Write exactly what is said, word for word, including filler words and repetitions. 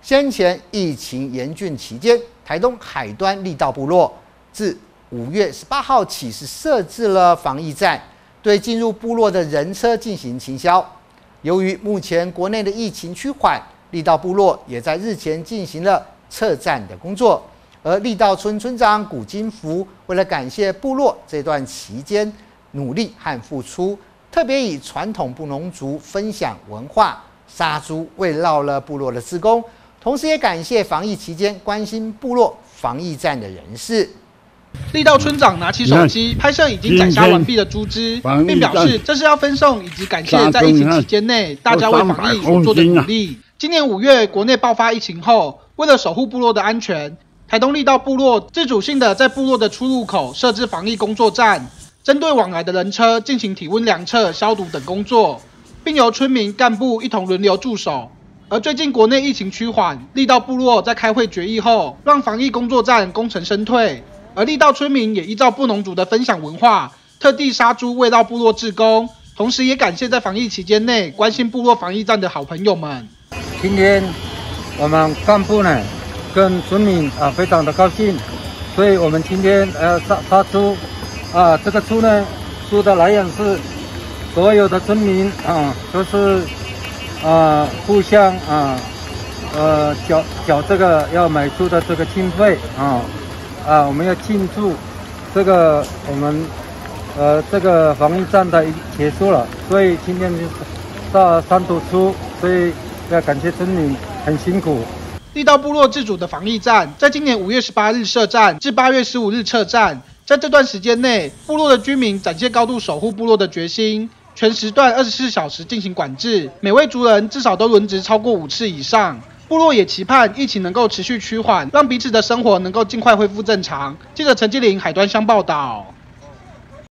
先前疫情严峻期间，台东海端力道部落自五月十八号起是设置了防疫站，对进入部落的人车进行清消。由于目前国内的疫情趋缓，力道部落也在日前进行了撤站的工作。而力道村村长古金福为了感谢部落这段期间努力和付出，特别以传统布农族分享文化杀猪慰劳了部落的志工。同时也感谢防疫期间关心部落防疫站的人士。 力道村长拿起手机拍摄已经宰杀完毕的猪只，并表示这是要分送以及感谢在疫情期间内大家为防疫所做的努力。今年五月国内爆发疫情后，为了守护部落的安全，台东力道部落自主性的在部落的出入口设置防疫工作站，针对往来的人车进行体温量测、消毒等工作，并由村民干部一同轮流驻守。而最近国内疫情趋缓，力道部落在开会决议后，让防疫工作站功成身退。而力道村民也依照布农族的分享文化，特地杀猪慰劳部落志工，同时也感谢在防疫期间内关心部落防疫站的好朋友们。 今天我们干部呢跟村民啊非常的高兴，所以我们今天呃杀杀猪啊，这个猪呢猪的来源是所有的村民啊都是。啊，互相啊，呃，缴缴这个要买猪的这个经费啊，啊，我们要庆祝这个我们呃这个防疫站的结束了，所以今天就是杀三头猪，所以要感谢村民很辛苦。 力道部落自主的防疫站，在今年五月十八日设站至八月十五日撤站，在这段时间内，部落的居民展现高度守护部落的决心。全时段二十四小时进行管制，每位族人至少都轮值超过五次以上。部落也期盼疫情能够持续趋缓，让彼此的生活能够尽快恢复正常。记者陈继林海端乡报道。